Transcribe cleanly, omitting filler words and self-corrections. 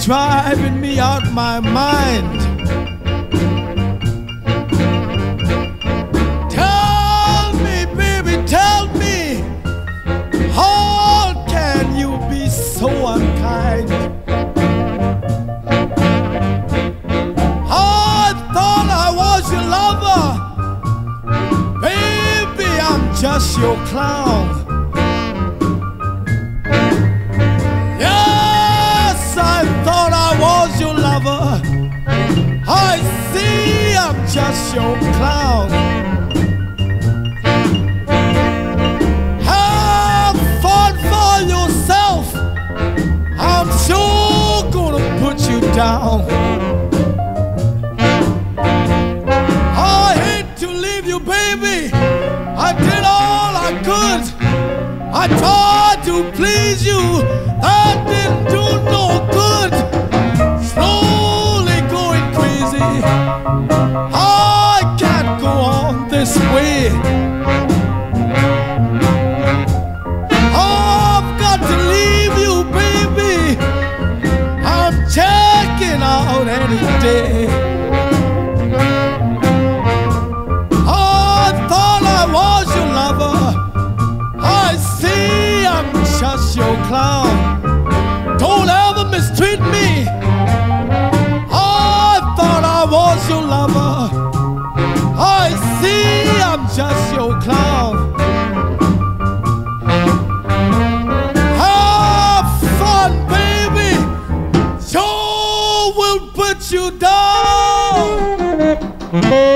driving me out my mind. Tell me, baby, tell me, how can you be so unkind? I thought I was your lover, baby, I'm just your clown. Your lover, I see I'm just your clown. Have fun for yourself, I'm sure gonna put you down. I hate to leave you, baby, I did all I could. I tried to please you, that didn't do no good. I can't go on this way. I've got to leave you, baby, I'm checking out any day. I thought I was your lover, I see I'm just your clown. Don't ever mistreat me, I was your lover, I see I'm just your clown. Have fun, baby, sure will put you down.